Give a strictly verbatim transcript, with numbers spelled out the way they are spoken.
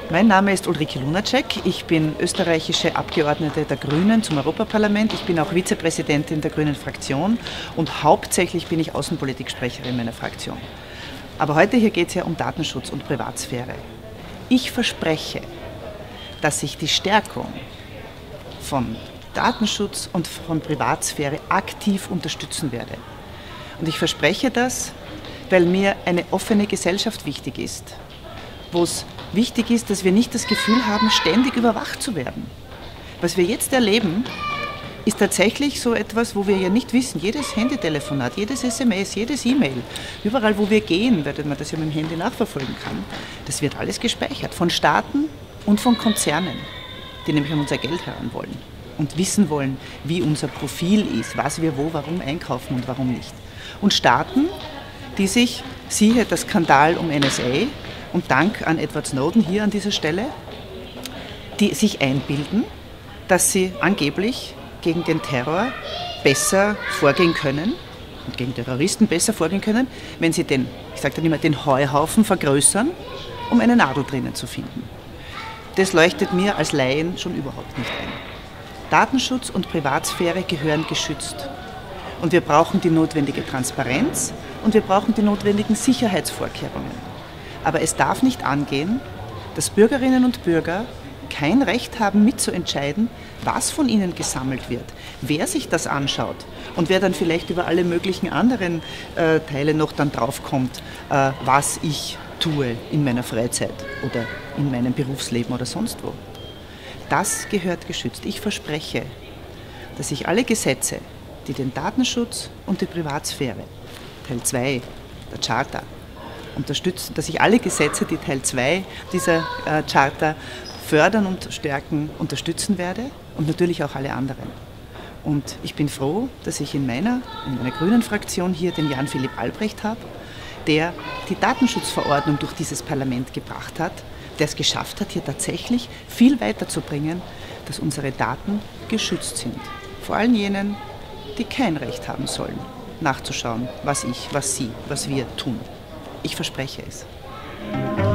Mein Name ist Ulrike Lunacek. Ich bin österreichische Abgeordnete der Grünen zum Europaparlament. Ich bin auch Vizepräsidentin der Grünen Fraktion und hauptsächlich bin ich Außenpolitiksprecherin meiner Fraktion. Aber heute hier geht es ja um Datenschutz und Privatsphäre. Ich verspreche, dass ich die Stärkung von Datenschutz und von Privatsphäre aktiv unterstützen werde. Und ich verspreche das, weil mir eine offene Gesellschaft wichtig ist, wo es wichtig ist, dass wir nicht das Gefühl haben, ständig überwacht zu werden. Was wir jetzt erleben, ist tatsächlich so etwas, wo wir ja nicht wissen, jedes Handytelefonat, jedes S M S, jedes E-Mail, überall wo wir gehen, weil man das ja mit dem Handy nachverfolgen kann, das wird alles gespeichert von Staaten und von Konzernen, die nämlich an unser Geld heran wollen und wissen wollen, wie unser Profil ist, was wir wo, warum einkaufen und warum nicht. Und Staaten, die sich, siehe der Skandal um N S A, und Dank an Edward Snowden hier an dieser Stelle, die sich einbilden, dass sie angeblich gegen den Terror besser vorgehen können und gegen Terroristen besser vorgehen können, wenn sie den, ich sage dann immer, den Heuhaufen vergrößern, um eine Nadel drinnen zu finden. Das leuchtet mir als Laien schon überhaupt nicht ein. Datenschutz und Privatsphäre gehören geschützt. Und wir brauchen die notwendige Transparenz und wir brauchen die notwendigen Sicherheitsvorkehrungen. Aber es darf nicht angehen, dass Bürgerinnen und Bürger kein Recht haben, mitzuentscheiden, was von ihnen gesammelt wird, wer sich das anschaut und wer dann vielleicht über alle möglichen anderen äh, Teile noch dann draufkommt, äh, was ich tue in meiner Freizeit oder in meinem Berufsleben oder sonst wo. Das gehört geschützt. Ich verspreche, dass ich alle Gesetze, die den Datenschutz und die Privatsphäre, Teil zwei der Charta, unterstützen, dass ich alle Gesetze, die Teil zwei dieser äh, Charta fördern und stärken, unterstützen werde und natürlich auch alle anderen. Und ich bin froh, dass ich in meiner, in meiner grünen Fraktion hier den Jan-Philipp Albrecht habe, der die Datenschutzverordnung durch dieses Parlament gebracht hat, der es geschafft hat, hier tatsächlich viel weiterzubringen, dass unsere Daten geschützt sind. Vor allem jenen, die kein Recht haben sollen, nachzuschauen, was ich, was Sie, was wir tun. Ich verspreche es.